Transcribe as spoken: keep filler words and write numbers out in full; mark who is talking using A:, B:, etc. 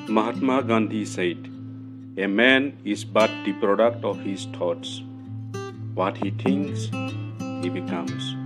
A: Mahatma Gandhi said, "A man is but the product of his thoughts. What he thinks, he becomes."